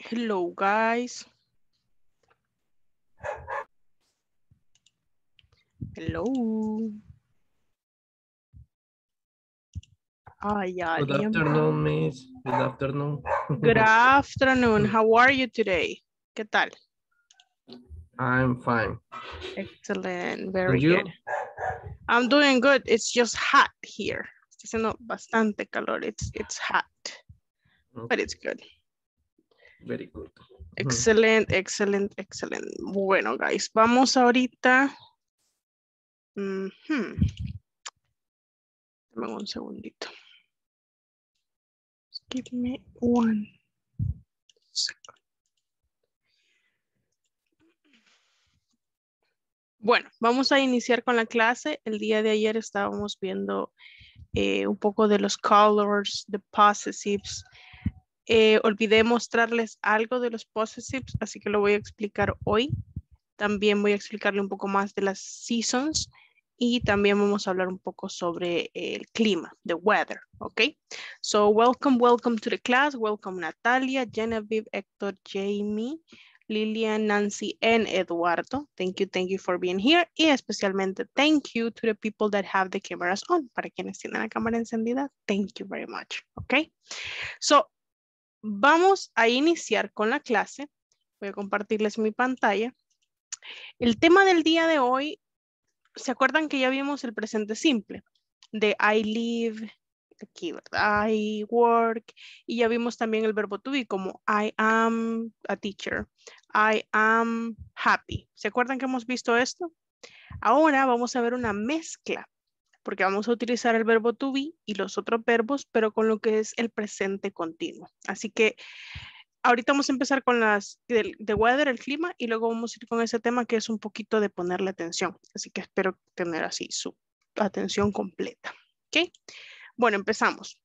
Hello, guys. Hello. Ay, Good alguien. afternoon, Miss. Good afternoon. Good afternoon. How are you today? ¿Qué tal? I'm fine. Excellent. Very And you? good. I'm doing good. It's just hot here. Está haciendo bastante calor. It's hot, but it's good. Very good. Excelente, excelente, excelente. Bueno, guys, vamos ahorita. Dame un segundito. Just give me 1 second. Bueno, vamos a iniciar con la clase. El día de ayer estábamos viendo un poco de los colors, de possessives. Olvidé mostrarles algo de los possessives, así que lo voy a explicar hoy. También voy a explicarle un poco más de las seasons y también vamos a hablar un poco sobre el clima, the weather, ¿ok? So, welcome to the class. Welcome Natalia, Genevieve, Héctor, Jamie, Lilian, Nancy, and Eduardo. Thank you for being here. Y especialmente thank you to the people that have the cameras on. Para quienes tienen la cámara encendida, thank you very much, ¿ok? So, vamos a iniciar con la clase. Voy a compartirles mi pantalla. El tema del día de hoy, ¿se acuerdan que ya vimos el presente simple? De I live, aquí, ¿verdad? I work, y ya vimos también el verbo to be como I am a teacher, I am happy. ¿Se acuerdan que hemos visto esto? Ahora vamos a ver una mezcla, porque vamos a utilizar el verbo to be y los otros verbos, pero con lo que es el presente continuo. Así que ahorita vamos a empezar con las de weather, el clima, y luego vamos a ir con ese tema que es un poquito de ponerle atención. Así que espero tener así su atención completa. ¿Ok? Bueno, empezamos.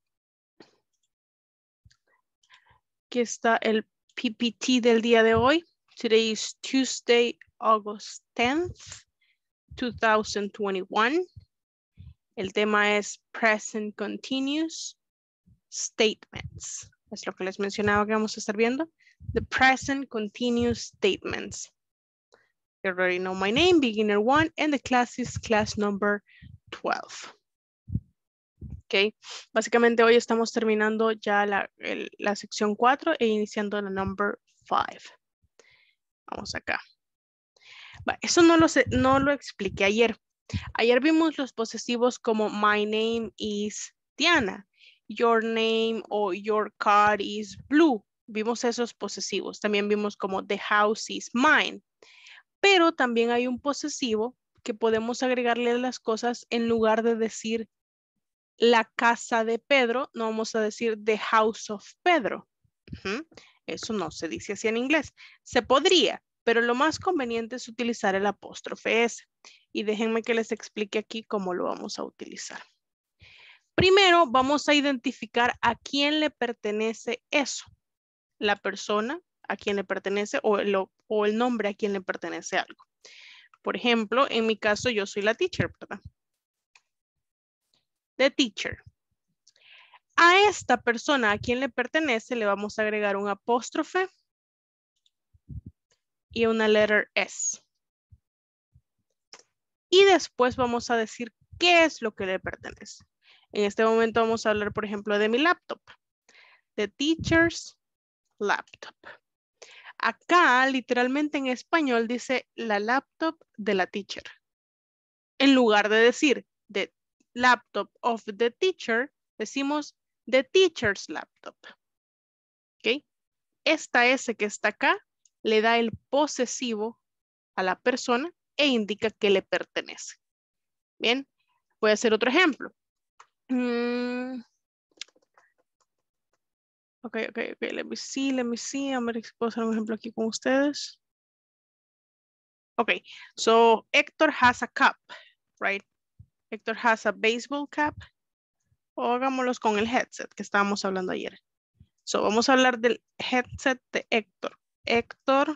Aquí está el PPT del día de hoy. Today is Tuesday, August 10th, 2021. El tema es Present Continuous Statements. Es lo que les mencionaba que vamos a estar viendo. The Present Continuous Statements. You already know my name, beginner 1, and the class is class number 12. Ok, básicamente hoy estamos terminando ya la sección 4 e iniciando la number 5. Vamos acá. Eso no lo expliqué ayer. Ayer vimos los posesivos como my name is Diana, your name o your car is blue. Vimos esos posesivos. También vimos como the house is mine. Pero también hay un posesivo que podemos agregarle a las cosas en lugar de decir la casa de Pedro, no vamos a decir the house of Pedro. Eso no se dice así en inglés. Se podría, pero lo más conveniente es utilizar el apóstrofe S. Y déjenme que les explique aquí cómo lo vamos a utilizar. Primero vamos a identificar a quién le pertenece eso. La persona a quien le pertenece o el nombre a quien le pertenece algo. Por ejemplo, en mi caso yo soy la teacher, ¿verdad? The teacher. A esta persona a quien le pertenece le vamos a agregar un apóstrofe y una letter S. Y después vamos a decir qué es lo que le pertenece. En este momento vamos a hablar, por ejemplo, de mi laptop. The teacher's laptop. Acá, literalmente en español, dice la laptop de la teacher. En lugar de decir the laptop of the teacher, decimos the teacher's laptop. ¿Ok? Esta S que está acá le da el posesivo a la persona e indica que le pertenece. Bien, voy a hacer otro ejemplo. Ok, let me see. A ver si puedo hacer un ejemplo aquí con ustedes. Ok, so Héctor has a cup, right? Héctor has a baseball cap. O hagámoslos con el headset que estábamos hablando ayer. So, vamos a hablar del headset de Héctor. Héctor,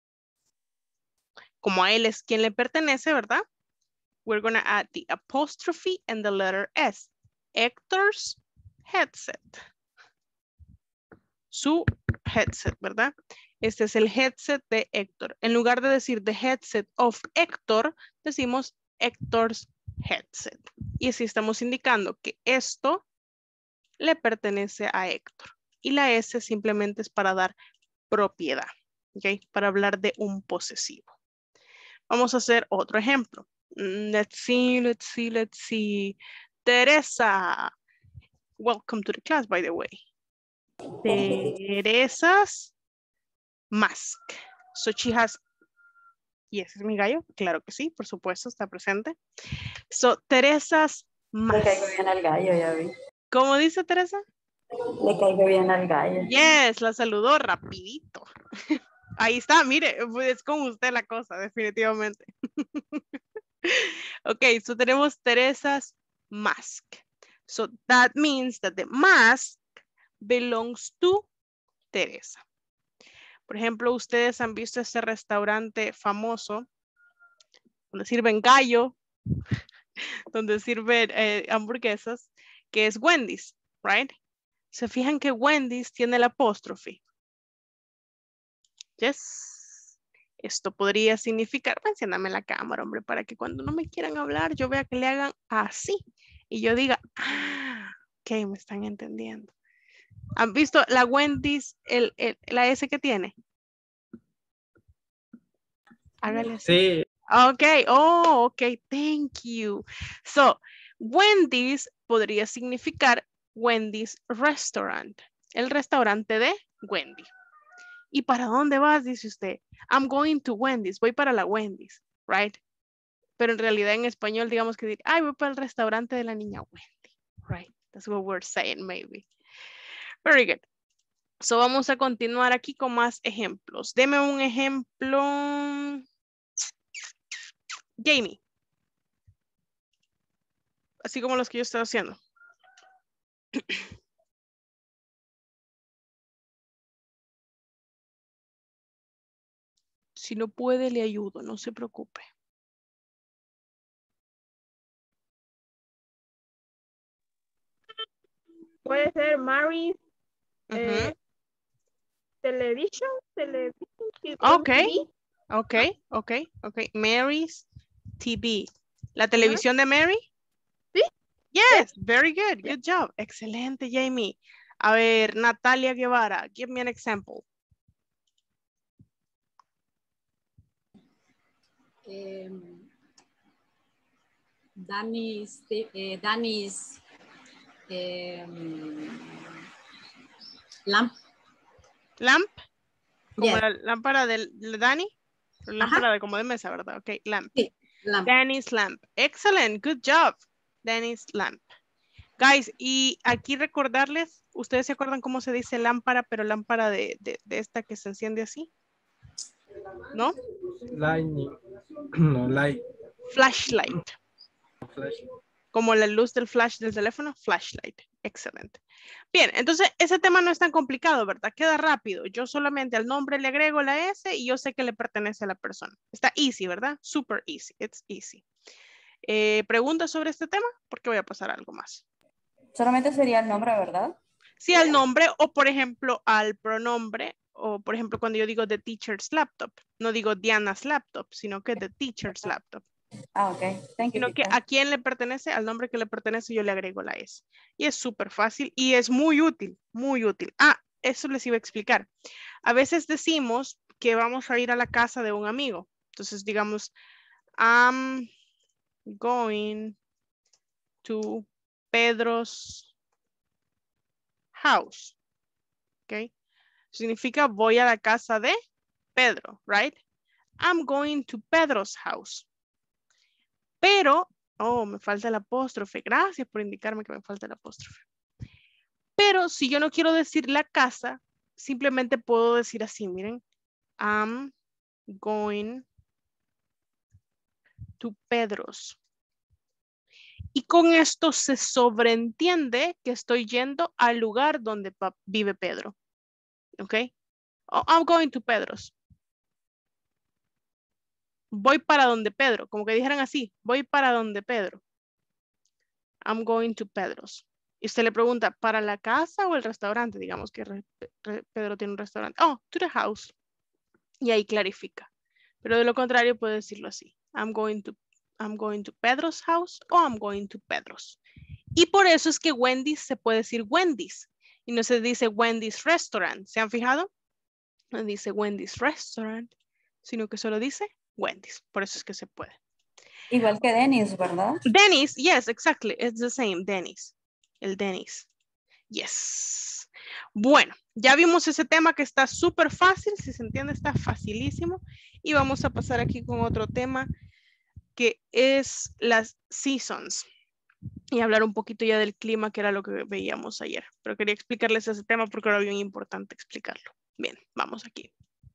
como a él es quien le pertenece, ¿verdad? We're going to add the apostrophe and the letter S. Héctor's headset. Su headset, ¿verdad? Este es el headset de Héctor. En lugar de decir the headset of Héctor, decimos Héctor's headset. Y así estamos indicando que esto le pertenece a Héctor. Y la S simplemente es para dar propiedad, ¿ok? Para hablar de un posesivo. Vamos a hacer otro ejemplo. Let's see. Teresa. Welcome to the class, by the way. Teresa's mask. So she has, y ese es mi gallo, claro que sí, por supuesto, está presente. So, Teresa's mask. Le caigo bien al gallo, ya vi. ¿Cómo dice Teresa? Le caigo bien al gallo. Yes, la saludó rapidito. Ahí está, mire, es con usted la cosa, definitivamente. Ok, so tenemos Teresa's mask. So that means that the mask belongs to Teresa. Por ejemplo, ustedes han visto ese restaurante famoso donde sirven gallo, donde sirven hamburguesas, que es Wendy's, right? Se fijan que Wendy's tiene el apóstrofe. Yes. Esto podría significar, enciéndame la cámara, hombre, para que cuando no me quieran hablar, yo vea que le hagan así. Y yo diga, ah, ok, me están entendiendo. ¿Han visto la Wendy's, la S que tiene? Hágale así. Sí, Ok, oh, ok, thank you. So, Wendy's podría significar Wendy's Restaurant, el restaurante de Wendy. ¿Y para dónde vas? Dice usted. I'm going to Wendy's, voy para la Wendy's, right? Pero en realidad en español digamos que ay, voy para el restaurante de la niña Wendy, right? That's what we're saying, maybe. Very good. So vamos a continuar aquí con más ejemplos. Deme un ejemplo. Jamie. Así como los que yo estoy haciendo. Si no puede, le ayudo, no se preocupe. Puede ser Mary's television. Ok, TV. ok. Mary's TV. ¿La televisión de Mary? Sí. Yes, very good. Good job. Excelente, Jamie. A ver, Natalia Guevara, give me an example. Danny's lamp. Lamp, como Yes. la lámpara de Danny. Lámpara de como de mesa, ¿verdad? Ok, lamp. Sí, lamp. Danny's lamp. Excellent, good job. Danny's lamp. Guys, y aquí recordarles, ¿ustedes se acuerdan cómo se dice lámpara, pero lámpara de esta que se enciende así? ¿No? lightning. No, light. Flashlight. Flash. Como la luz del flash del teléfono, flashlight. Excelente. Bien, entonces ese tema no es tan complicado, ¿verdad? Queda rápido. Yo solamente al nombre le agrego la S y yo sé que le pertenece a la persona. Está easy, ¿verdad? Super easy. It's easy. ¿Preguntas sobre este tema? Porque voy a pasar a algo más. Solamente sería el nombre, ¿verdad? Sí, al nombre o, por ejemplo, al pronombre. O, por ejemplo, cuando yo digo the teacher's laptop. No digo Diana's laptop, sino que the teacher's laptop. Ah, ok. Thank you, Sino que teacher. a quién le pertenece, al nombre que le pertenece, yo le agrego la S. Y es súper fácil y es muy útil, muy útil. Ah, eso les iba a explicar. A veces decimos que vamos a ir a la casa de un amigo. Entonces, digamos, I'm going to Pedro's house. ¿Ok? Significa voy a la casa de Pedro, right? I'm going to Pedro's house. Pero, oh, me falta el apóstrofe. Gracias por indicarme que me falta el apóstrofe. Pero si yo no quiero decir la casa, simplemente puedo decir así, miren. I'm going to Pedro's. Y con esto se sobreentiende que estoy yendo al lugar donde vive Pedro. ¿Ok? Oh, I'm going to Pedro's. Voy para donde Pedro. Como que dijeran así, voy para donde Pedro. I'm going to Pedro's. Y usted le pregunta, ¿para la casa o el restaurante? Digamos que Pedro tiene un restaurante. Oh, to the house. Y ahí clarifica. Pero de lo contrario puede decirlo así. I'm going to Pedro's house o I'm going to Pedro's. Y por eso es que Wendy's se puede decir Wendy's. Y no se dice Wendy's Restaurant. ¿Se han fijado? No dice Wendy's Restaurant, sino que solo dice Wendy's. Por eso es que se puede. Igual que Dennis, ¿verdad? Dennis, yes, exactly. It's the same, Dennis. El Dennis. Yes. Bueno, ya vimos ese tema que está súper fácil. Si se entiende, está facilísimo. Y vamos a pasar aquí con otro tema que es las seasons. Y hablar un poquito ya del clima, que era lo que veíamos ayer. Pero quería explicarles ese tema porque era bien importante explicarlo. Bien, vamos aquí.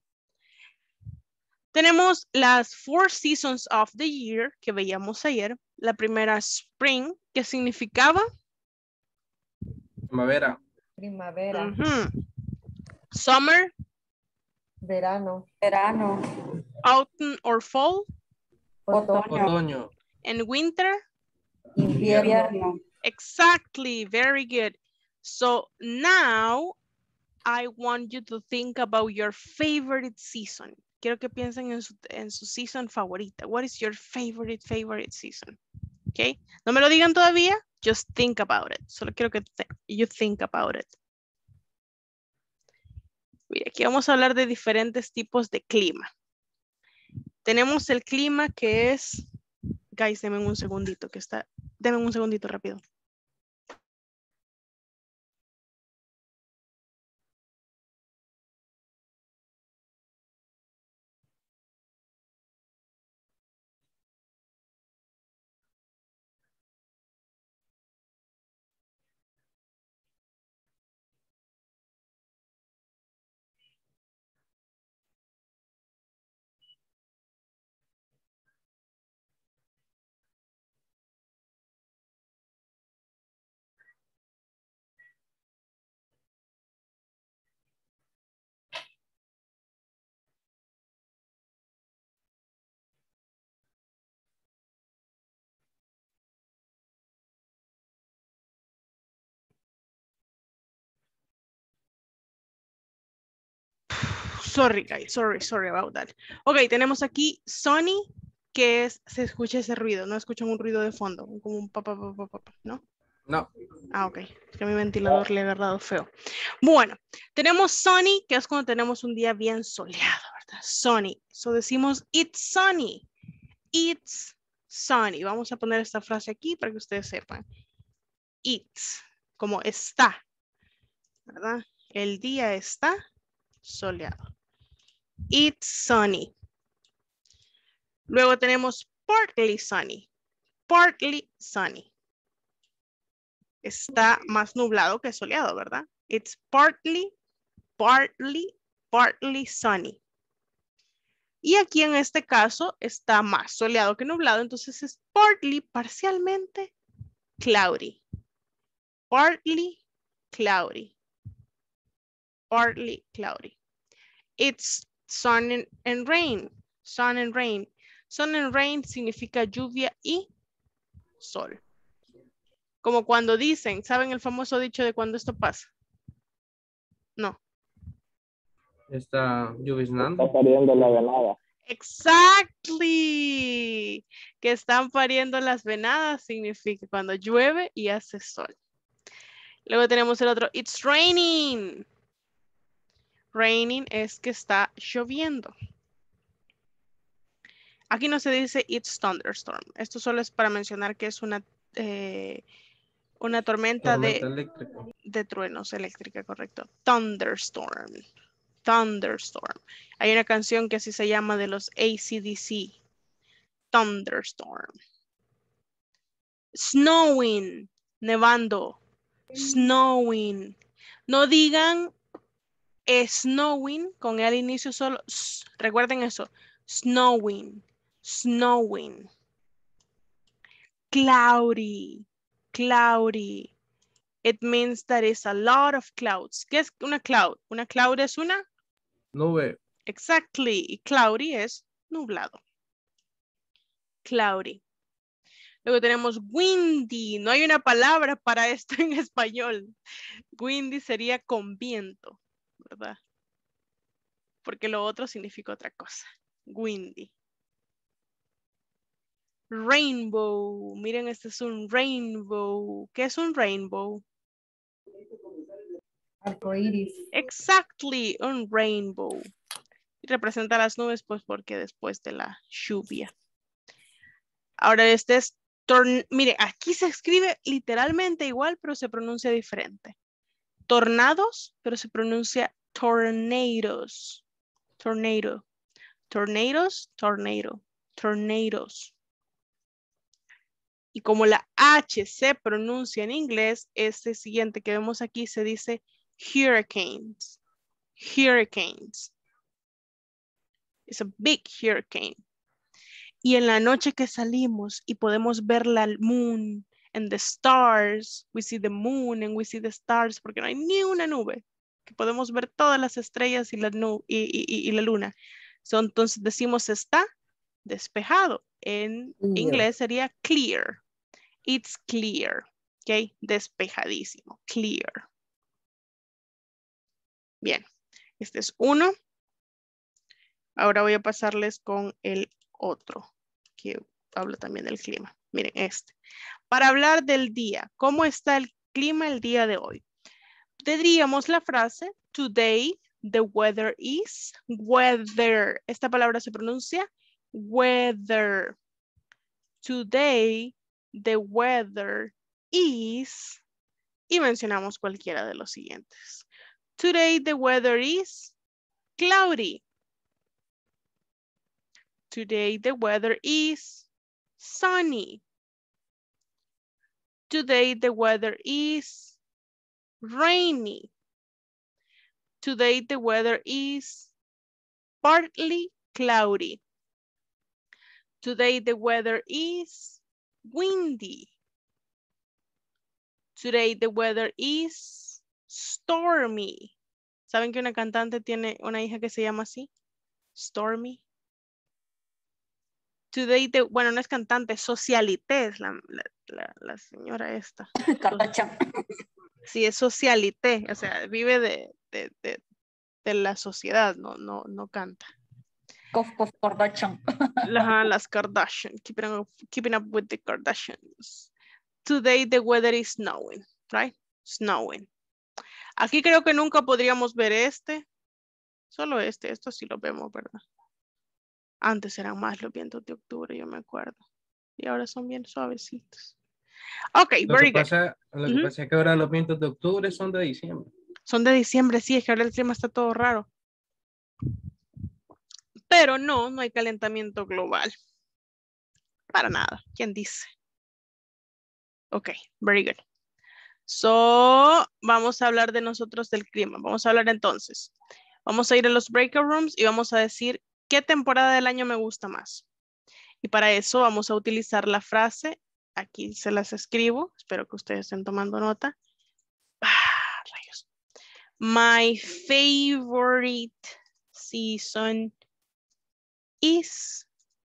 Tenemos las 4 seasons of the year que veíamos ayer. La primera, spring, que significaba Primavera. Primavera, summer, verano, Verano, autumn or fall, otoño, Otoño. and winter. invierno, invierno. Exactly, very good. So now I want you to think about your favorite season. Quiero que piensen en su season favorita. What is your favorite season? Okay. No me lo digan todavía. Just think about it. Solo quiero que you think about it. Mira, aquí vamos a hablar de diferentes tipos de clima. Tenemos el clima que es... Guys, denme un segundito que está... Denme un segundito rápido. Sorry, guys. Sorry about that. Ok, tenemos aquí Sunny, que es, se escucha ese ruido, no escuchan un ruido de fondo, como un papá, ¿no? No. Ah, ok. Es que a mi ventilador le ha agarrado feo. Bueno, tenemos sunny, que es cuando tenemos un día bien soleado, ¿verdad? Sunny. So decimos, it's sunny. It's sunny. Vamos a poner esta frase aquí para que ustedes sepan. It's, como está, ¿verdad? El día está soleado. It's sunny. Luego tenemos partly sunny. Partly sunny. Está más nublado que soleado, ¿verdad? It's partly sunny. Y aquí en este caso está más soleado que nublado, entonces es partly, parcialmente, cloudy. Partly cloudy. Partly cloudy. It's sun and rain. Sun and rain. Sun and rain significa lluvia y sol. Como cuando dicen, ¿saben el famoso dicho de cuando esto pasa? No. Está lloviznando. Está pariendo la venada. Exactly. Que están pariendo las venadas significa cuando llueve y hace sol. Luego tenemos el otro, it's raining. Raining es que está lloviendo. Aquí no se dice it's thunderstorm. Esto solo es para mencionar que es una tormenta de truenos eléctrica, correcto. Thunderstorm. Thunderstorm. Hay una canción que así se llama de los AC/DC. Thunderstorm. Snowing. Nevando. Snowing. No digan snowing con el inicio solo. Recuerden eso. Snowing. Snowing. Cloudy. Cloudy. It means that it's a lot of clouds. ¿Qué es una cloud? Una cloud es una nube. Exactly. Y cloudy es nublado. Cloudy. Luego tenemos windy. No hay una palabra para esto en español. Windy sería con viento, ¿verdad? Porque lo otro significa otra cosa. Windy. Rainbow. Miren, este es un rainbow. ¿Qué es un rainbow? Arcoíris. Exactly, un rainbow. Y representa las nubes, pues porque después de la lluvia. Ahora este es, mire, aquí se escribe literalmente igual, pero se pronuncia diferente. Tornados, pero se pronuncia tornadoes. Tornado. Tornadoes, tornado. Tornadoes. Y como la H se pronuncia en inglés, este siguiente que vemos aquí se dice hurricanes. Hurricanes. It's a big hurricane. Y en la noche que salimos y podemos ver la moon and the stars, we see the moon and we see the stars, porque no hay ni una nube, que podemos ver todas las estrellas y la, y la luna. So, entonces decimos está despejado. En inglés sería clear. It's clear. Ok, despejadísimo. Clear. Bien, este es uno. Ahora voy a pasarles con el otro, que habla también del clima. Miren este. Para hablar del día, ¿cómo está el clima el día de hoy? Tendríamos la frase, today the weather is, weather. Esta palabra se pronuncia weather. Today the weather is, y mencionamos cualquiera de los siguientes. Today the weather is cloudy. Today the weather is sunny. Today the weather is rainy. Today the weather is partly cloudy. Today the weather is windy. Today the weather is stormy. ¿Saben que una cantante tiene una hija que se llama así? Stormy. Today, bueno, no es cantante, es socialité, es la señora esta. Kardashian. Sí, es socialité, o sea, vive de la sociedad, no canta. Kardashian. Las Kardashian, keeping up with the Kardashians. Today the weather is snowing, right? Snowing. Aquí creo que nunca podríamos ver este, solo esto sí lo vemos, ¿verdad? Antes eran más los vientos de octubre, yo me acuerdo. Y ahora son bien suavecitos. Ok, very good. Lo que pasa es que ahora los vientos de octubre son de diciembre. Son de diciembre, sí, es que ahora el clima está todo raro. Pero no hay calentamiento global. Para nada, ¿quién dice? Ok, very good. So, vamos a hablar de nosotros del clima. Vamos a hablar entonces. Vamos a ir a los breakout rooms y vamos a decir qué temporada del año me gusta más. Y para eso vamos a utilizar la frase. Aquí se las escribo. Espero que ustedes estén tomando nota. Rayos. My favorite season is.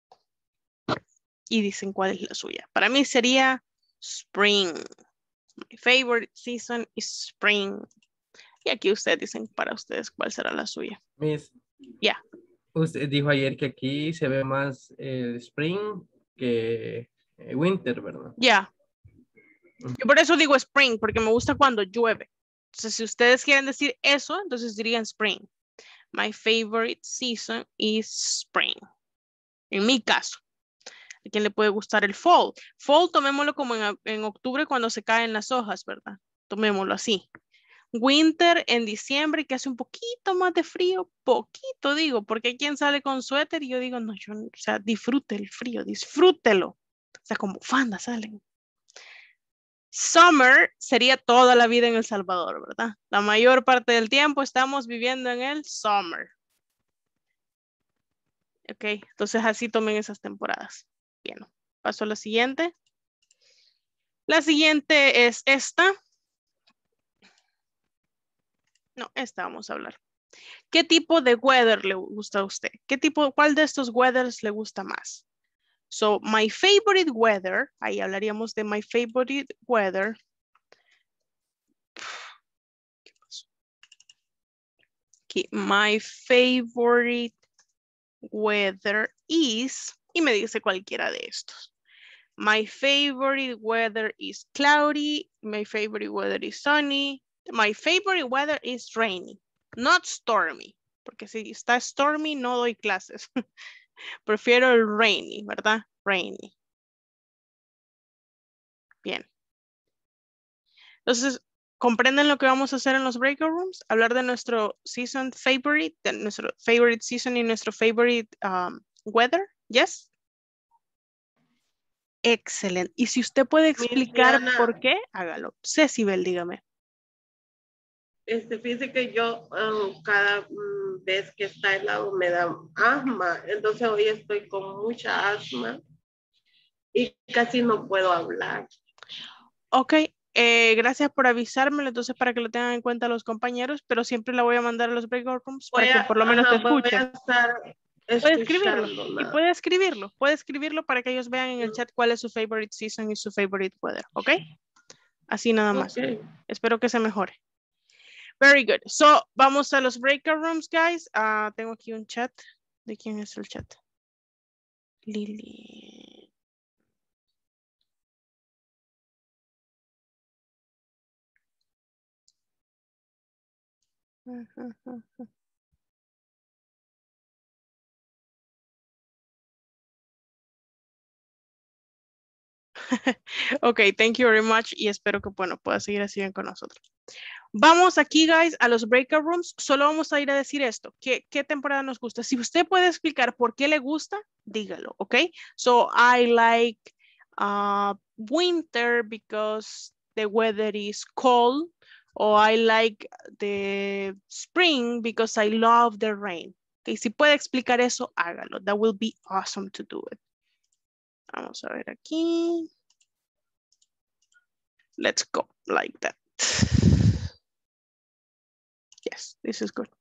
Y dicen cuál es la suya. Para mí sería spring. My favorite season is spring. Y aquí ustedes dicen para ustedes cuál será la suya. Miss. Ya. Usted dijo ayer que aquí se ve más spring que winter, ¿verdad? Ya. Yo por eso digo spring, porque me gusta cuando llueve. Entonces, si ustedes quieren decir eso, entonces dirían spring. My favorite season is spring. En mi caso. ¿A quién le puede gustar el fall? Fall tomémoslo como en octubre cuando se caen las hojas, ¿verdad? Tomémoslo así. Winter en diciembre que hace un poquito más de frío, poquito digo, porque hay quien sale con suéter y yo digo, no, o sea, disfrute el frío, disfrútelo. O sea, como bufanda salen. Summer sería toda la vida en El Salvador, ¿verdad? La mayor parte del tiempo estamos viviendo en el summer. Ok, entonces así tomen esas temporadas. Bien, paso a la siguiente. La siguiente es esta. No, esta vamos a hablar. ¿Qué tipo de weather le gusta a usted? ¿Cuál de estos weathers le gusta más? So, my favorite weather, ahí hablaríamos de my favorite weather. Okay, my favorite weather is, y me dice cualquiera de estos. My favorite weather is cloudy. My favorite weather is sunny. My favorite weather is rainy, not stormy. Porque si está stormy, no doy clases. Prefiero el rainy, ¿verdad? Rainy. Bien. Entonces, ¿comprenden lo que vamos a hacer en los breakout rooms? Hablar de nuestro season favorite, de nuestro favorite season y nuestro favorite weather. Yes. Excelente. Y si usted puede explicar Diana, por qué, hágalo. Cecibel, dígame. Fíjese que yo cada vez que está helado me da asma, entonces hoy estoy con mucha asma y casi no puedo hablar. Ok, gracias por avisármelo, entonces para que lo tengan en cuenta los compañeros, pero siempre la voy a mandar a los breakout rooms para que por lo menos te voy escuchen. a estar Puede escribirlo, escuchando y nada. puede escribirlo para que ellos vean en el chat cuál es su favorite season y su favorite weather, ¿ok? Así nada más. Okay. Espero que se mejore. Very good. So, vamos a los breakout rooms, guys. Tengo aquí un chat. ¿De quién es el chat? Lili. Ok, thank you very much y espero que, bueno, pueda seguir así bien con nosotros. Vamos aquí, guys, a los breakout rooms. Solo vamos a ir a decir esto. ¿Qué temporada nos gusta? Si usted puede explicar por qué le gusta, dígalo, ¿ok? So, I like winter because the weather is cold. Or I like the spring because I love the rain. Okay, si puede explicar eso, hágalo. That will be awesome to do it. Vamos a ver aquí. Let's go like that. Yes, this is good.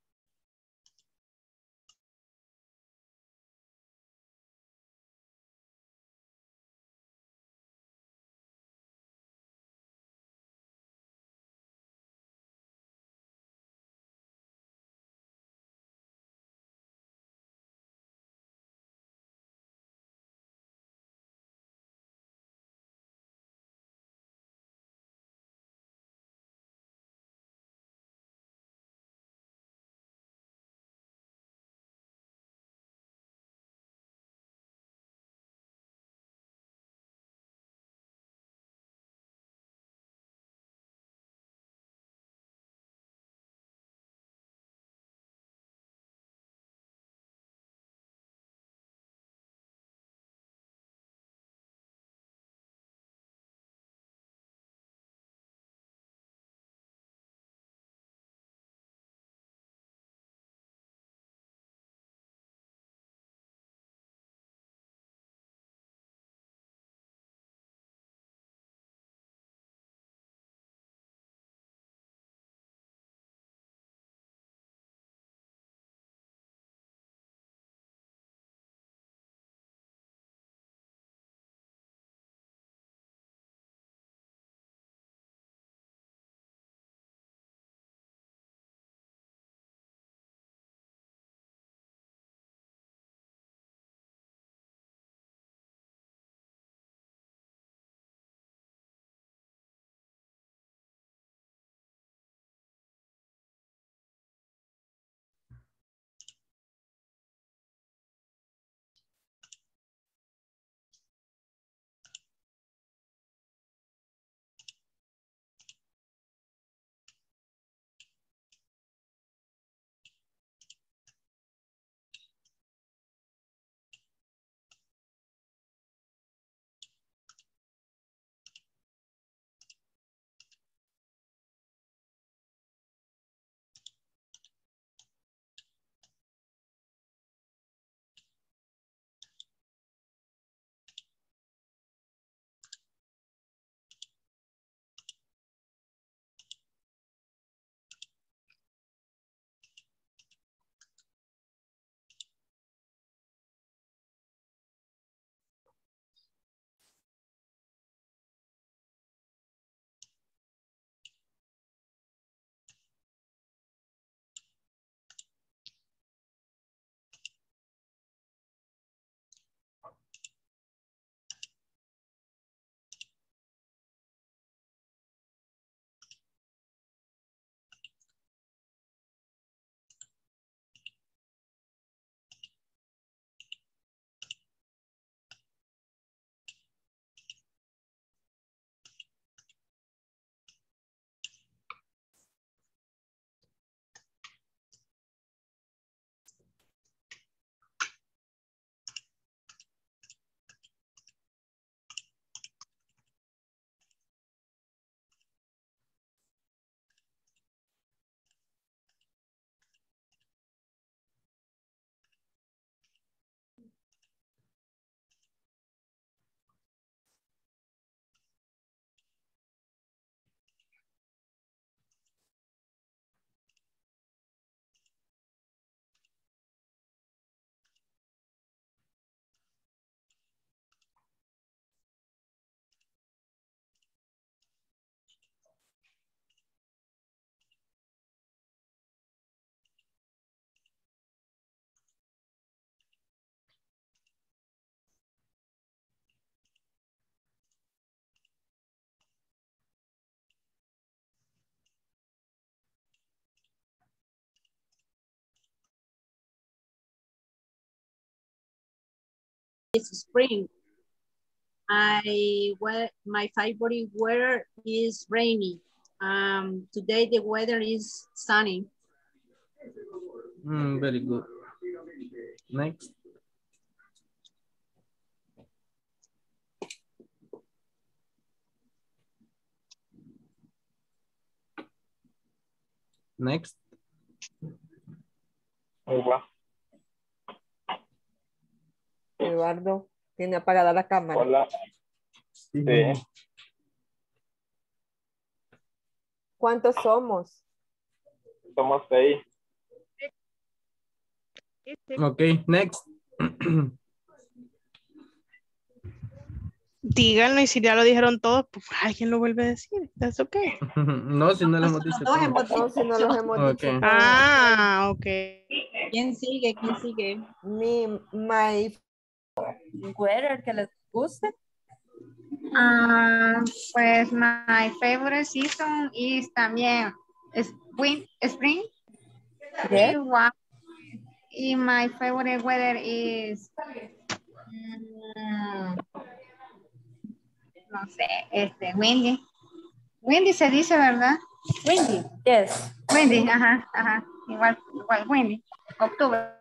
is spring. My favorite weather is rainy. Today the weather is sunny. Very good. Next. Next. Hola. Eduardo, tiene apagada la cámara. Hola. Sí. ¿Cuántos somos? Somos 6. Okay, next. Díganlo y si ya lo dijeron todos, pues alguien lo vuelve a decir. That's okay. No, si no lo hemos dicho Todos todo. hemos No, si no los hemos Ok. dicho. todos. Ah, ok. ¿Quién sigue? ¿Quién sigue? My Weather que les guste. Pues my favorite season is también spring. Yes. Y my favorite weather is no sé, windy. Windy se dice, ¿verdad? Windy. Yes. Windy, ajá, igual windy. Octubre.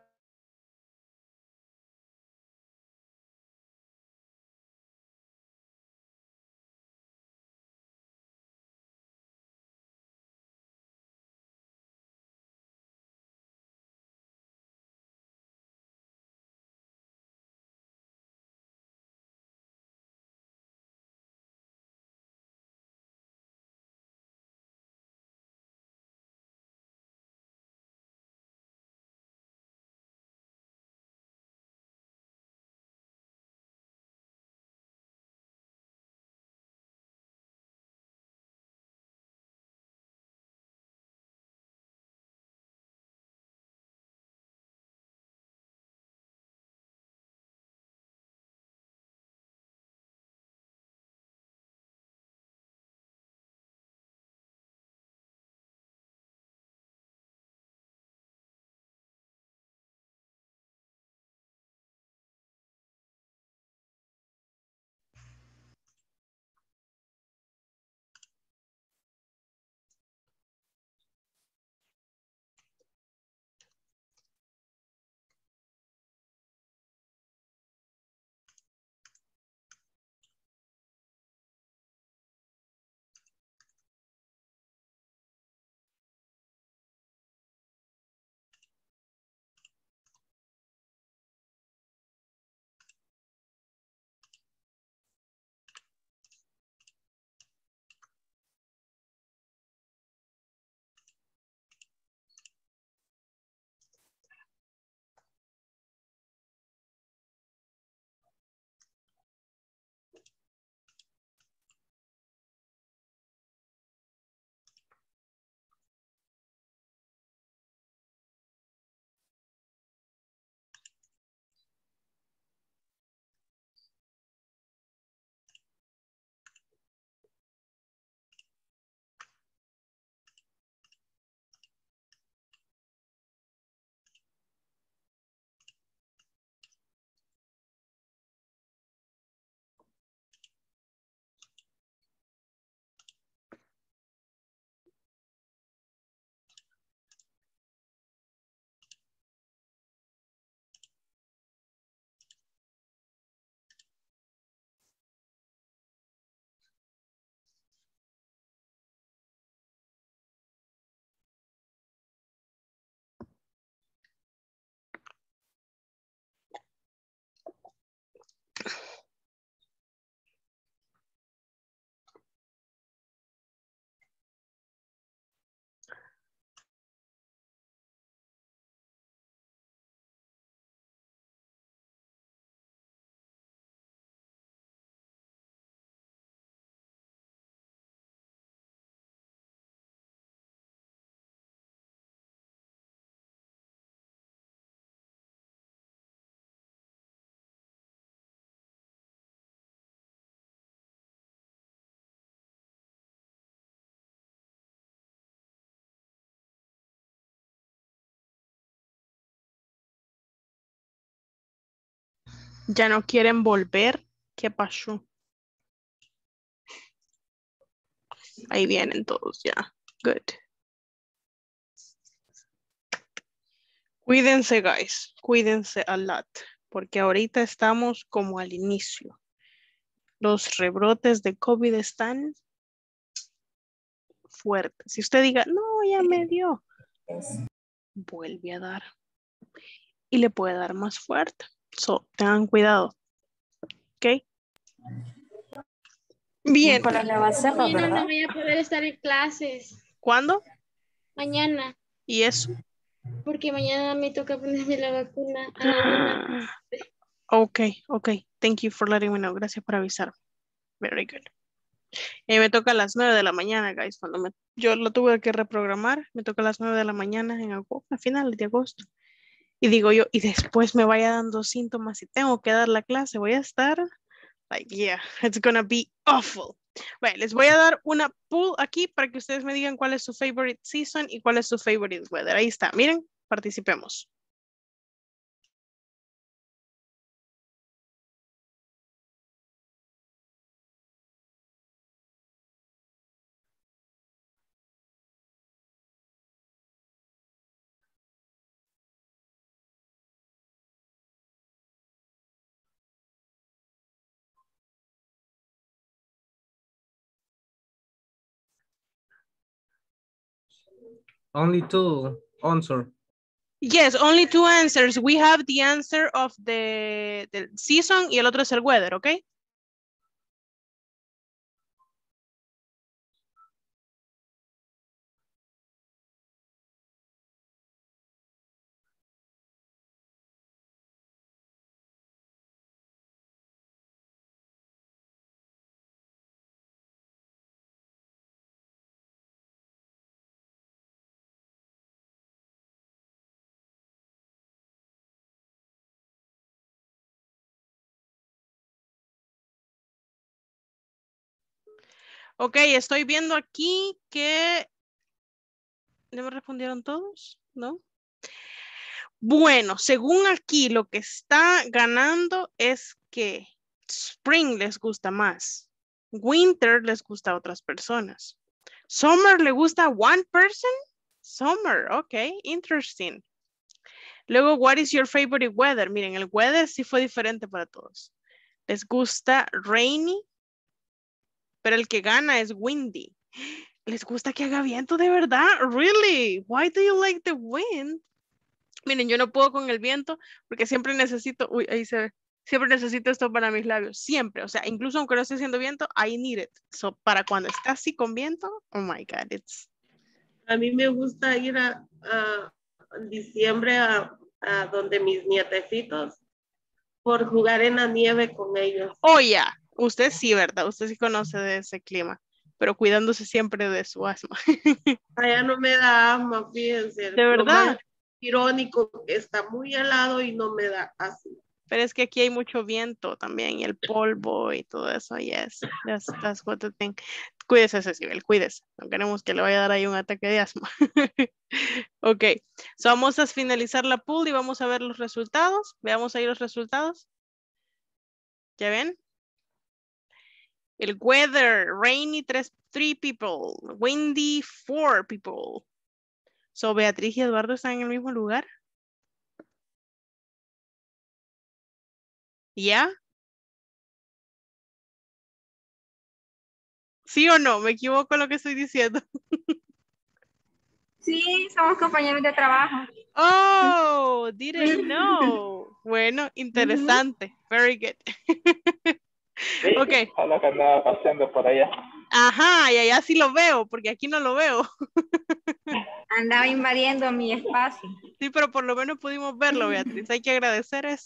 Ya no quieren volver. ¿Qué pasó? Ahí vienen todos ya. Good. Cuídense, guys. Cuídense a lot. Porque ahorita estamos como al inicio. Los rebrotes de COVID están fuertes. Si usted diga, no, ya me dio, vuelve a dar. Y le puede dar más fuerte. So, tengan cuidado. ¿Ok? Bien. Para la cepa, Mañana no ¿verdad? voy a poder estar en clases. ¿Cuándo? Mañana. ¿Y eso? Porque mañana me toca ponerme la vacuna a la 1. Ok. Thank you for letting me know. Gracias por avisar. Very good. Me toca a las 9 de la mañana, guys. Yo lo tuve que reprogramar. Me toca a las 9 de la mañana a finales de agosto. Y digo yo, y después me vaya dando síntomas y tengo que dar la clase. Voy a estar, like, yeah, it's gonna be awful. Bueno, les voy a dar una poll aquí para que ustedes me digan cuál es su favorite season y cuál es su favorite weather. Ahí está, miren, participemos. Only two answer. Yes, only two answers. We have the answer of the season y el otro es el weather, ¿ok? Ok, estoy viendo aquí que... ¿No me respondieron todos? ¿No? Bueno, según aquí lo que está ganando es que Spring les gusta más. Winter les gusta a otras personas. Summer le gusta a one person. Summer, ok, interesting. Luego, what is your favorite weather? Miren, el weather sí fue diferente para todos. Les gusta rainy, pero el que gana es windy. ¿Les gusta que haga viento de verdad? Really? Why do you like the wind? Miren, yo no puedo con el viento porque siempre necesito, uy, ahí se ve, siempre necesito esto para mis labios, siempre, o sea, incluso aunque no esté haciendo viento, I need it. So, para cuando está así con viento, oh my God, it's... A mí me gusta ir a diciembre a donde mis nietecitos por jugar en la nieve con ellos. Oh, ya, usted sí, ¿verdad? Usted sí conoce de ese clima, pero cuidándose siempre de su asma. Allá no me da asma, fíjense. ¿De Lo más verdad? irónico, está muy helado y no me da asma. Pero es que aquí hay mucho viento también y el polvo y todo eso. Yes, that's what the thing. Cuídese, Cecibel, cuídese. No queremos que le vaya a dar ahí un ataque de asma. Ok, so vamos a finalizar la pool y vamos a ver los resultados. Veamos ahí los resultados. ¿Ya ven? El weather, rainy, 3 people. Windy, 4 people. So Beatriz y Eduardo están en el mismo lugar. ¿Ya? ¿Sí o no? ¿Me equivoco en lo que estoy diciendo? Sí, somos compañeros de trabajo. Oh, didn't know. Bueno, interesante. Very good. Sí, Ok. a lo que andaba paseando por allá. Ajá, y allá sí lo veo, porque aquí no lo veo. Andaba invadiendo mi espacio. Sí, pero por lo menos pudimos verlo, Beatriz. Hay que agradecer eso.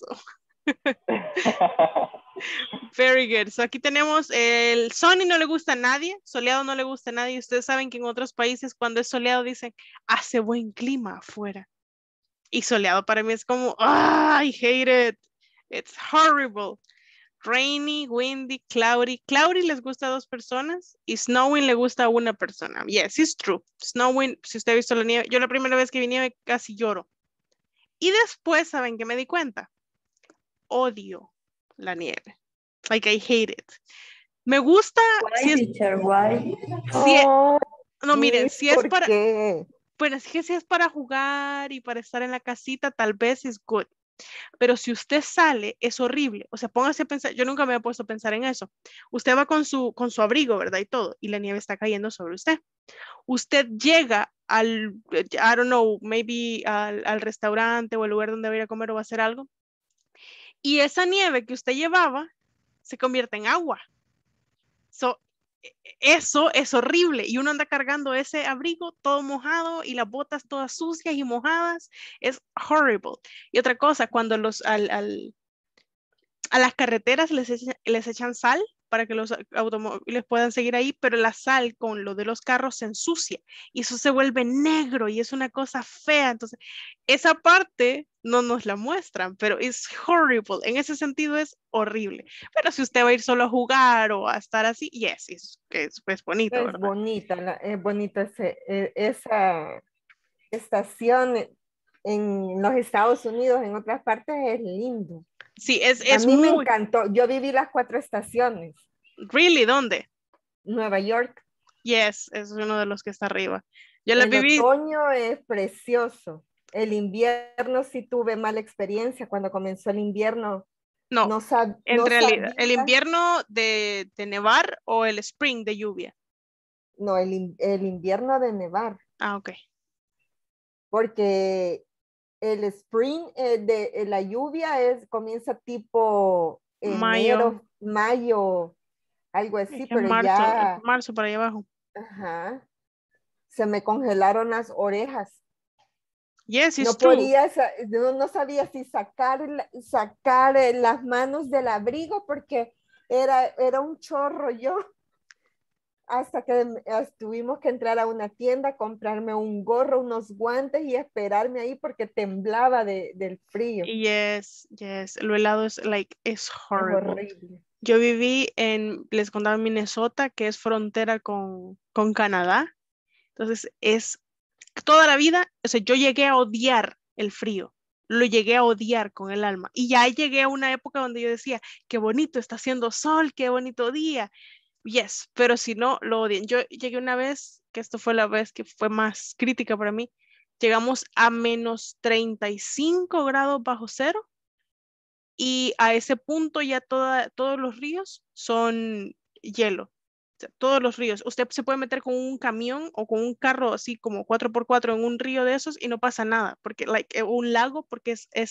Very good. So aquí tenemos el sunny no le gusta a nadie, soleado no le gusta a nadie. Ustedes saben que en otros países cuando es soleado dicen, hace buen clima afuera. Y soleado para mí es como, I hate it. It's horrible. Rainy, windy, cloudy. Cloudy les gusta a 2 personas y snowing le gusta a 1 persona. Yes, it's true. Snowing, si usted ha visto la nieve, yo la primera vez que vi nieve casi lloro. Y después, ¿saben qué me di cuenta? Odio la nieve. Like, I hate it. Me gusta si Why, es, teacher? Why? si es- Oh, no, miren, Miss, si es ¿por para, qué? bueno, es que si es para jugar y para estar en la casita, tal vez es good. Pero si usted sale, es horrible. O sea, póngase a pensar, yo nunca me he puesto a pensar en eso. Usted va con su abrigo, ¿verdad? Y todo, y la nieve está cayendo sobre usted. Usted llega al, I don't know, maybe al restaurante o al lugar donde va a ir a comer o va a hacer algo, y esa nieve que usted llevaba se convierte en agua. So, eso es horrible y uno anda cargando ese abrigo todo mojado y las botas todas sucias y mojadas. Es horrible. Y otra cosa, cuando a las carreteras les echan sal para que los automóviles puedan seguir ahí, pero la sal con lo de los carros se ensucia y eso se vuelve negro y es una cosa fea. Entonces, esa parte no nos la muestran, pero es horrible. En ese sentido es horrible. Pero si usted va a ir solo a jugar o a estar así, yes, es bonito, Es ¿verdad? bonita, es bonito esa estación en los Estados Unidos, en otras partes es lindo. Sí, A es mí me muy, encantó. Yo viví las 4 estaciones. really, ¿dónde? Nueva York. Yes, es uno de los que está arriba. Yo la El viví, otoño es precioso. El invierno sí tuve mala experiencia. Cuando comenzó el invierno, no, no en realidad, el sabía. invierno de nevar o el spring de lluvia. No, el invierno de nevar. Ah, ok. Porque el spring de la lluvia comienza tipo enero, mayo, algo así, Es pero marzo, ya, marzo para allá abajo. ajá, se me congelaron las orejas. Yes, it's No true. podía, no sabía si sacar las manos del abrigo porque era un chorro yo. Hasta que tuvimos que entrar a una tienda, comprarme un gorro, unos guantes y esperarme ahí porque temblaba del frío. Yes, yes. Lo helado es Es horrible. horrible. Yo viví les contaba, en Minnesota, que es frontera con Canadá. Entonces es toda la vida, o sea, yo llegué a odiar el frío. Lo llegué a odiar con el alma. Y ya llegué a una época donde yo decía, qué bonito, está haciendo sol, qué bonito día. Yes, pero si no, lo odian. Yo llegué una vez, que esto fue la vez que fue más crítica para mí, llegamos a menos 35 grados bajo cero y a ese punto ya todos los ríos son hielo. O sea, todos los ríos. Usted se puede meter con un camión o con un carro así como 4x4 en un río de esos y no pasa nada, porque un lago, porque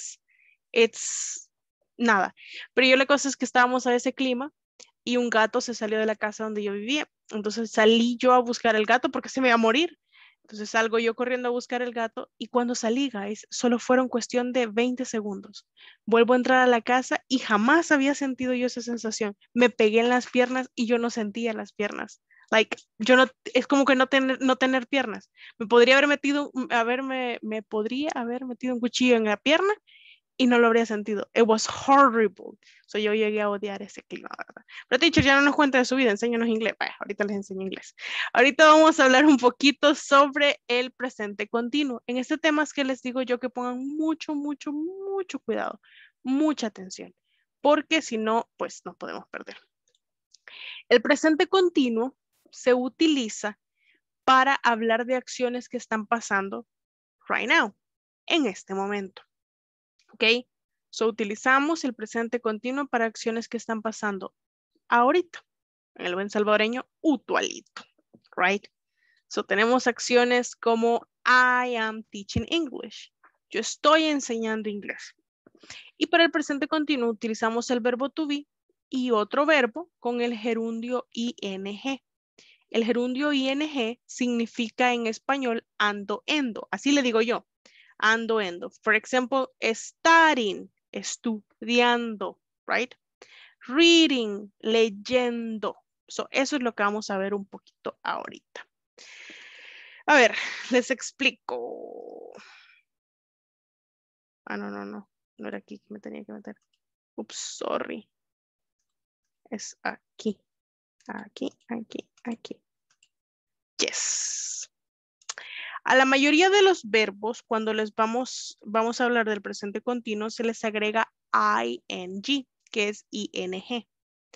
es nada. Pero yo la cosa es que estábamos a ese clima y un gato se salió de la casa donde yo vivía. Entonces salí yo a buscar el gato porque se me iba a morir. Entonces salgo yo corriendo a buscar el gato y cuando salí, guys, solo fueron cuestión de 20 segundos. Vuelvo a entrar a la casa y jamás había sentido yo esa sensación. Me pegué en las piernas y yo no sentía las piernas. Yo no, es como que no tener piernas. Me podría haber metido, me podría haber metido un cuchillo en la pierna y no lo habría sentido. It was horrible. So yo llegué a odiar ese clima, ¿verdad? Pero teacher, ya no nos cuenta de su vida, enséñanos inglés. Vaya, ahorita les enseño inglés. Ahorita vamos a hablar un poquito sobre el presente continuo. En este tema es que les digo yo que pongan mucho, mucho, mucho cuidado, mucha atención, porque si no, pues no podemos perder. El presente continuo se utiliza para hablar de acciones que están pasando right now, en este momento. ¿Ok? So, utilizamos el presente continuo para acciones que están pasando ahorita. En el buen salvadoreño, utualito. Right? So, tenemos acciones como I am teaching English. Yo estoy enseñando inglés. Y para el presente continuo utilizamos el verbo to be y otro verbo con el gerundio ing. El gerundio ing significa en español ando, endo. Así le digo yo. Ando, endo. For example, studying, estudiando, right? Reading, leyendo. So, eso es lo que vamos a ver un poquito ahorita. A ver, les explico. Ah, no era aquí que me tenía que meter. Ups, sorry. Es aquí. Aquí. Yes. A la mayoría de los verbos, cuando les vamos a hablar del presente continuo, se les agrega ing, que es ing.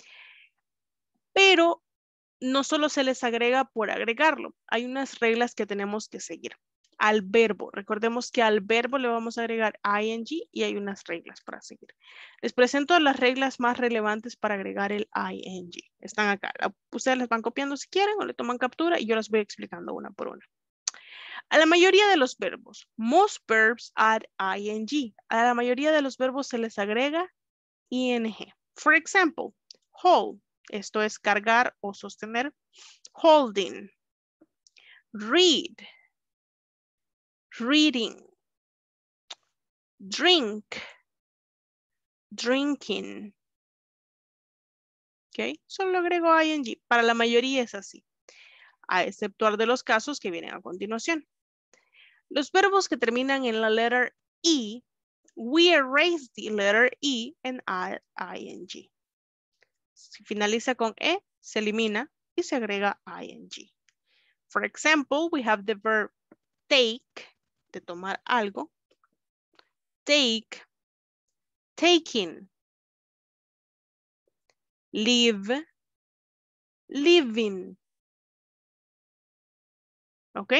Pero no solo se les agrega por agregarlo, hay unas reglas que tenemos que seguir. Al verbo, recordemos que al verbo le vamos a agregar ing y hay unas reglas para seguir. Les presento las reglas más relevantes para agregar el ing. Están acá. Ustedes las van copiando si quieren o le toman captura y yo las voy explicando una por una. A la mayoría de los verbos, most verbs add ing. A la mayoría de los verbos se les agrega ing. For example, hold. Esto es cargar o sostener. Holding. Read. Reading. Drink. Drinking. ¿Ok? Solo agrego ing. Para la mayoría es así. A exceptuar de los casos que vienen a continuación. Los verbos que terminan en la letter E, we erase the letter E and add ing. Si finaliza con E, se elimina y se agrega ing. For example, we have the verb take, de tomar algo. Take, taking. Live, living. ¿Ok?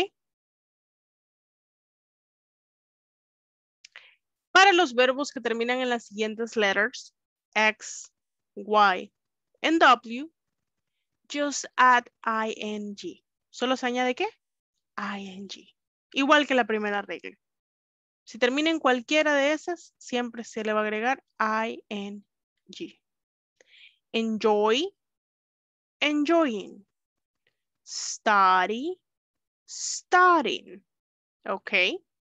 Para los verbos que terminan en las siguientes letters, X, Y, and W, just add ing. ¿Solo se añade qué? Ing. Igual que la primera regla. Si termina en cualquiera de esas, siempre se le va a agregar ing. Enjoy, enjoying. Study, studying. Okay.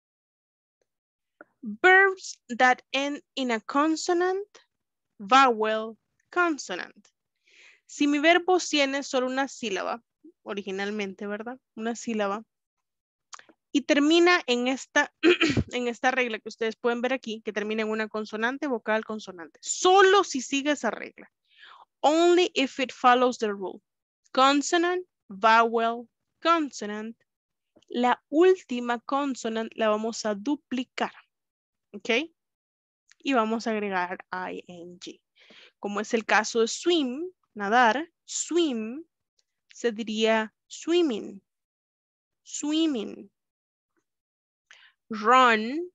Verbs that end in a consonant, vowel, consonant. Si mi verbo tiene solo una sílaba, originalmente, ¿verdad? Una sílaba. Y termina en esta, en esta regla que ustedes pueden ver aquí, que termina en una consonante, vocal, consonante. Solo si sigue esa regla. Only if it follows the rule. Consonant, vowel, consonant. La última consonant la vamos a duplicar. ¿Ok? Y vamos a agregar ing. Como es el caso de swim, nadar, swim, se diría swimming, swimming. Run,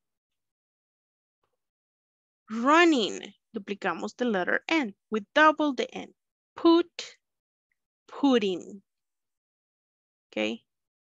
running. Duplicamos the letter N. We double the N. Put, putting. ¿Ok?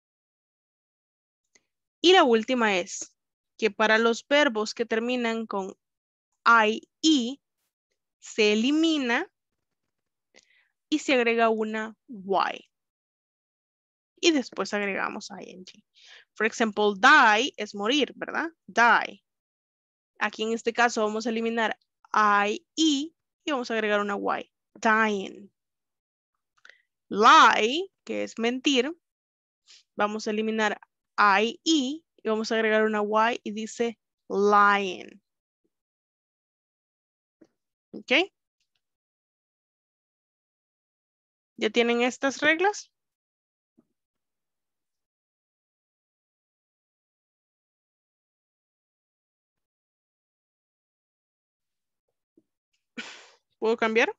Y la última es que para los verbos que terminan con IE, se elimina y se agrega una Y. Y después agregamos ing. For example, die es morir, ¿verdad? Die. Aquí en este caso vamos a eliminar IE y vamos a agregar una Y. Dying. Lie, que es mentir. Vamos a eliminar IE y vamos a agregar una Y y dice lying. ¿Ok? ¿Ya tienen estas reglas? ¿Puedo cambiar?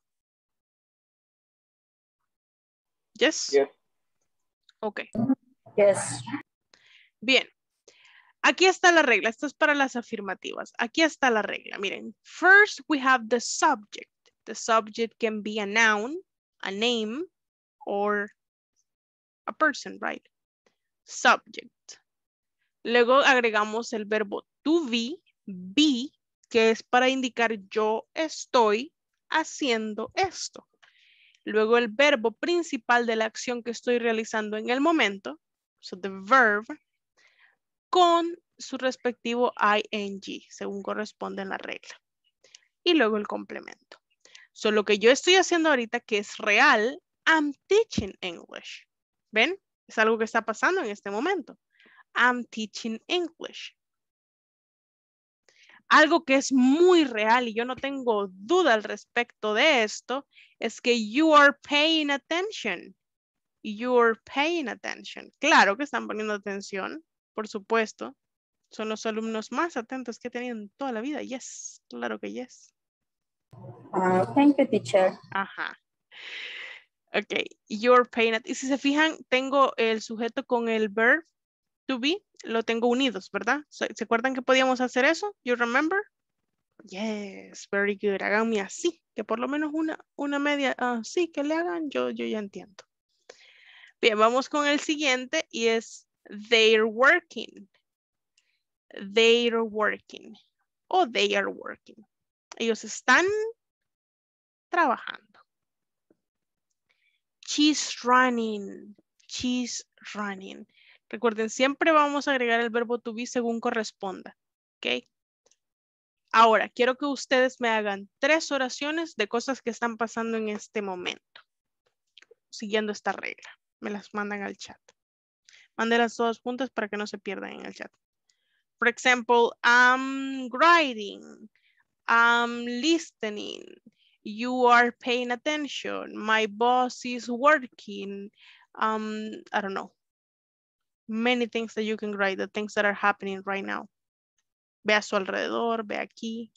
Yes. Yes. Ok. Yes. Bien. Aquí está la regla. Esto es para las afirmativas. Aquí está la regla. Miren. First, we have the subject. The subject can be a noun, a name, or a person, right? Subject. Luego agregamos el verbo to be, que es para indicar yo estoy haciendo esto. Luego el verbo principal de la acción que estoy realizando en el momento, so the verb, con su respectivo ing, según corresponde en la regla. Y luego el complemento. So lo que yo estoy haciendo ahorita, que es real, I'm teaching English. ¿Ven? Es algo que está pasando en este momento. I'm teaching English. Algo que es muy real y yo no tengo duda al respecto de esto es que you are paying attention. You're paying attention. Claro que están poniendo atención, por supuesto. Son los alumnos más atentos que he tenido en toda la vida. Yes, claro que yes. Thank you, teacher. Ajá. Ok, you're paying attention. Y si se fijan, tengo el sujeto con el verb to be, lo tengo unidos, ¿verdad? ¿Se acuerdan que podíamos hacer eso? You remember? Yes, very good. Háganme así, que por lo menos una media, sí, que le hagan, yo ya entiendo. Bien, vamos con el siguiente y es they're working. They're working. O they are working. Ellos están trabajando. She's running. She's running. Recuerden, siempre vamos a agregar el verbo to be según corresponda. ¿Ok? Ahora, quiero que ustedes me hagan 3 oraciones de cosas que están pasando en este momento. Siguiendo esta regla. Me las mandan al chat. Mándenlas todas juntas para que no se pierdan en el chat. For example, I'm writing. I'm listening. You are paying attention. My boss is working. I don't know. Many things that you can write, the things that are happening right now. Ve a su alrededor, ve aquí.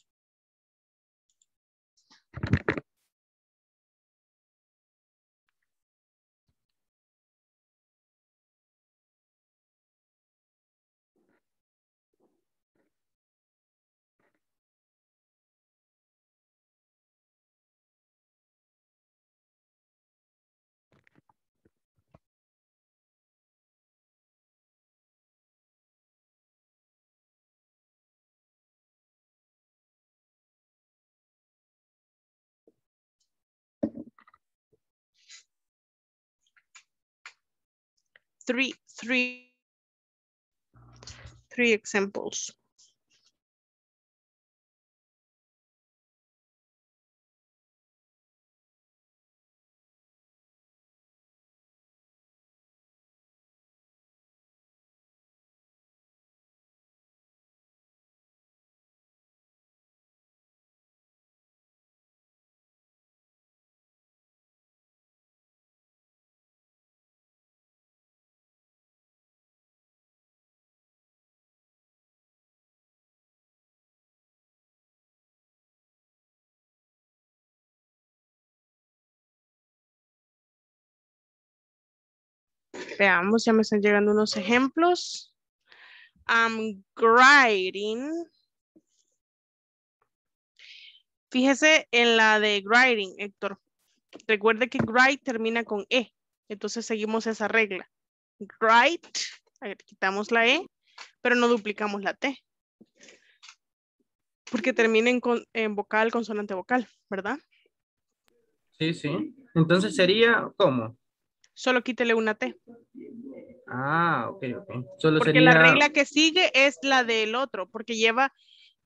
Three examples. Veamos, ya me están llegando unos ejemplos. I'm writing. Fíjese en la de writing, Héctor. Recuerde que write termina con E. Entonces seguimos esa regla. Write, quitamos la E, pero no duplicamos la T. Porque termina en vocal, consonante, vocal, ¿verdad? Sí, sí. Entonces sería, ¿cómo? Solo quítele una T. Ah, ok, ok. Solo Porque sería... la regla que sigue es la del otro, porque lleva,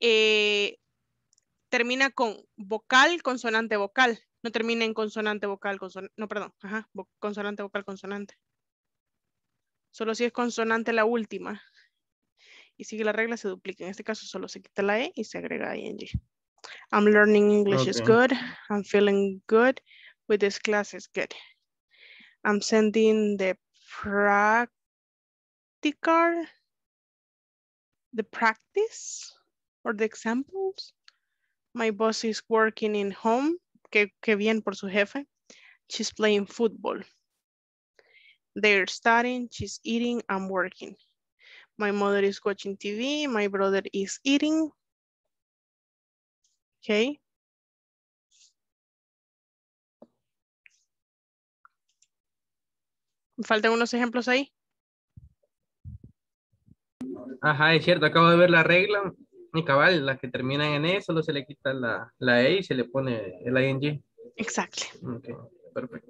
termina con vocal, consonante, vocal. No termina en consonante, vocal, consonante. No, perdón. Ajá, consonante, vocal, consonante. Solo si es consonante la última. Y sigue la regla, se duplica. En este caso solo se quita la E y se agrega ing. I'm learning English is good. I'm feeling good with this class is good. I'm sending the practice or the examples. My boss is working in home. Que bien por su jefe. She's playing football. They're studying. She's eating. I'm working. My mother is watching TV. My brother is eating. Okay. ¿Faltan unos ejemplos ahí? Ajá, es cierto, acabo de ver la regla. Y cabal, las que terminan en E, solo se le quita la E y se le pone el ing. Exacto. Ok, perfecto.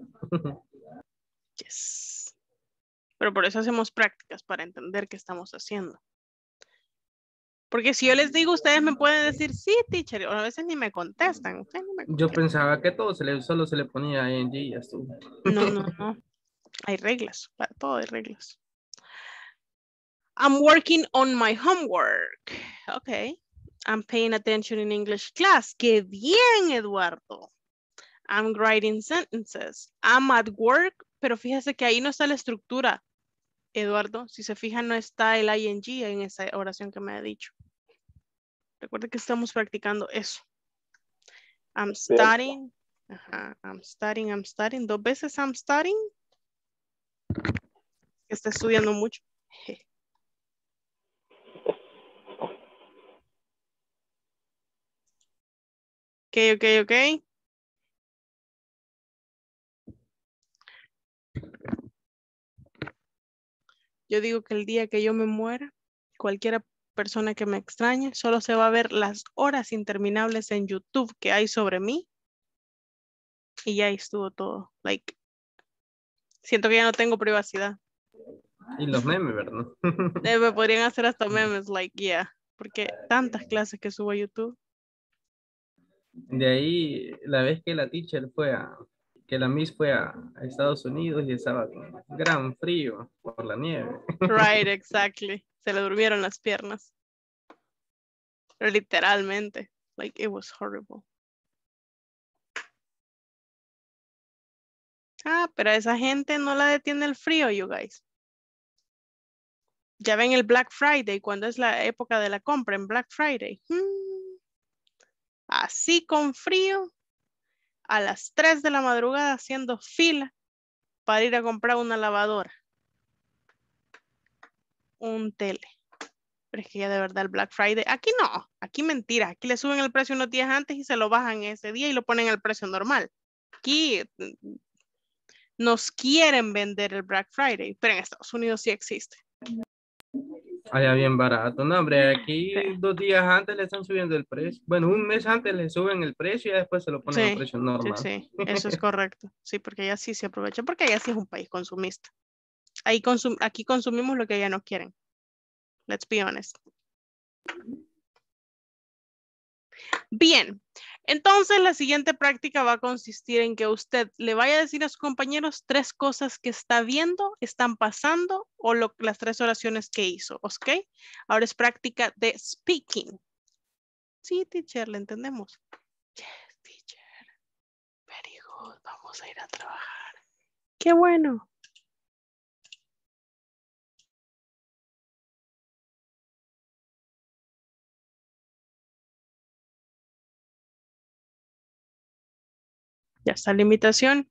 Yes. Pero por eso hacemos prácticas, para entender qué estamos haciendo. Porque si yo les digo, ustedes me pueden decir, sí, teacher, o a veces ni me contestan. Yo pensaba que todo solo se le ponía ing y ya estuvo. No. Hay reglas, para todo hay reglas. I'm working on my homework. Okay. I'm paying attention in English class. ¡Qué bien, Eduardo! I'm writing sentences. I'm at work, pero fíjese que ahí no está la estructura, Eduardo. Si se fijan, no está el ing en esa oración que me ha dicho. Recuerde que estamos practicando eso. I'm studying. Ajá, I'm studying, I'm studying. 2 veces I'm studying. Está estudiando mucho. Ok, ok, ok. Yo digo que el día que yo me muera, cualquier persona que me extrañe, solo se va a ver las horas interminables en YouTube que hay sobre mí. Y ya ahí estuvo todo. Like, siento que ya no tengo privacidad. Y los memes, ¿verdad? Me podrían hacer hasta memes, like, yeah. Porque tantas clases que subo a YouTube. De ahí, la vez que la teacher que la Miss fue a Estados Unidos y estaba con gran frío por la nieve. Right, exactly. Se le durmieron las piernas. Literalmente. Like, it was horrible. Ah, pero a esa gente no la detiene el frío, you guys. Ya ven el Black Friday, cuando es la época de la compra en Black Friday. Así con frío, a las 3 de la madrugada haciendo fila para ir a comprar una lavadora. Un tele. Pero es que ya de verdad el Black Friday, aquí no, aquí mentira, aquí le suben el precio unos días antes y se lo bajan ese día y lo ponen al precio normal. Aquí nos quieren vender el Black Friday, pero en Estados Unidos sí existe. Allá bien barato. No, hombre, aquí Sí. 2 días antes le están subiendo el precio. Bueno, un mes antes le suben el precio y después se lo ponen al Sí, precio sí, normal. sí, eso es correcto. Sí, porque allá sí se aprovecha, porque allá sí es un país consumista. Aquí consumimos lo que allá no quieren. Let's be honest. Bien, entonces la siguiente práctica va a consistir en que usted le vaya a decir a sus compañeros 3 cosas que está viendo, están pasando o las 3 oraciones que hizo, ¿ok? Ahora es práctica de speaking. Sí, teacher, le entendemos. Yes, teacher. Very good. Vamos a ir a trabajar. Qué bueno. Ya está la invitación.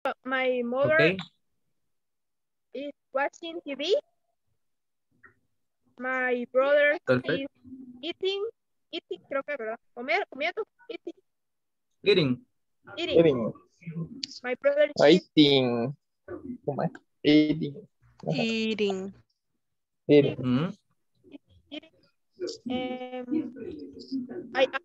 My mother Okay. is watching TV. My brother Perfect. is eating, creo que, ¿verdad? Comiendo, Eating. Eating. My brother is Eating. ¿Cómo es? Eating. Eating. Eating. Mm. eating. I am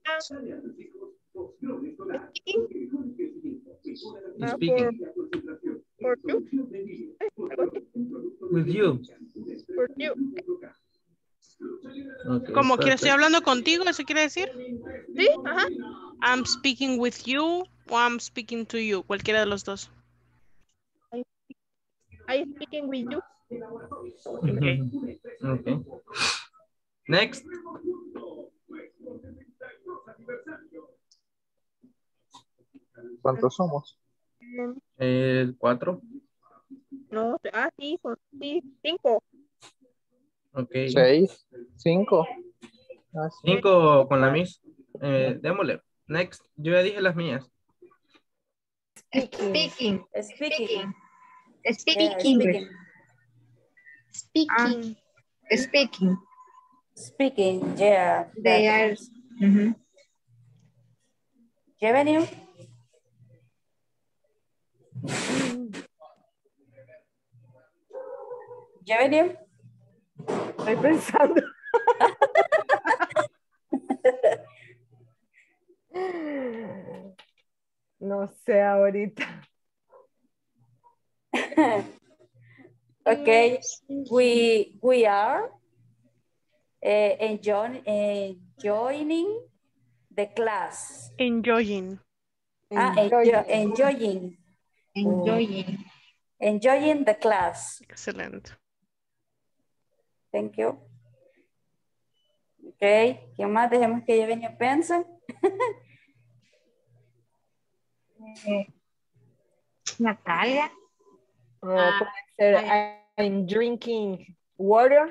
speaking Speaking. for you. With you. For you. Okay, Como que estoy perfect. hablando contigo, ¿eso quiere decir? Sí, ajá. I'm speaking with you o I'm speaking to you. Cualquiera de los dos. I speaking with you. Okay. Okay. Next. ¿Cuántos somos? 4. No, sí, sí, 5. Okay. 6. 5. 5 con la Miss. Démosle. Next. Yo ya dije las mías. Speaking. Speaking. Speak Yeah, English. Speaking. Speaking. Speaking, yeah. They are. Mhm. Revenue. Revenue. Estoy pensando. No sé ahorita. Okay, we are enjoying the class. Enjoying. Enjoying. Enjoying. Enjoying the class. Excelente. Thank you. Ok, ¿quién más? Dejemos que Yevenia piense. Natalia. Puede ser I'm drinking water.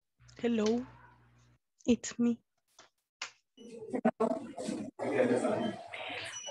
Hello. It's me.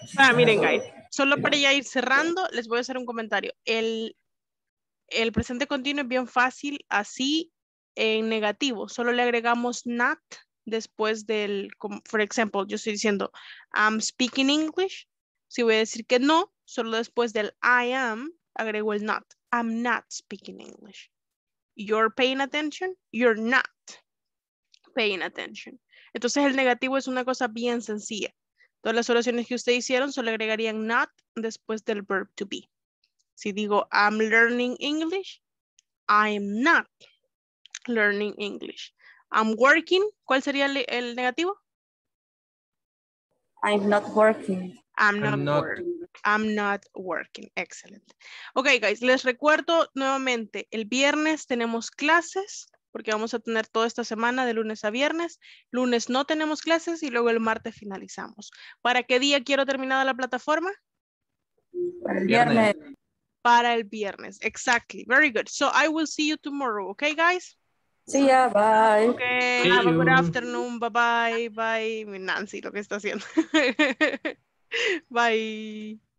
Miren, guys, solo para ya ir cerrando, les voy a hacer un comentario. El presente continuo es bien fácil así en negativo. Solo le agregamos not después del, por ejemplo, yo estoy diciendo I'm speaking English. Si voy a decir que no, solo después del I am, agrego el not. I'm not speaking English. You're paying attention. You're not paying attention. Entonces el negativo es una cosa bien sencilla. Todas las oraciones que ustedes hicieron solo agregarían not después del verb to be. Si digo I'm learning English, I am not learning English. I'm working, ¿cuál sería el negativo? I'm not working. I'm not working. Excellent. Ok, guys, les recuerdo nuevamente, el viernes tenemos clases, porque vamos a tener toda esta semana de lunes a viernes. Lunes no tenemos clases y luego el martes finalizamos. ¿Para qué día quiero terminada la plataforma? El viernes. Para el viernes, exactly. Very good. So I will see you tomorrow, okay, guys? See ya, bye. Okay, have a good afternoon. Bye-bye. Bye. Nancy, lo que está haciendo. Bye.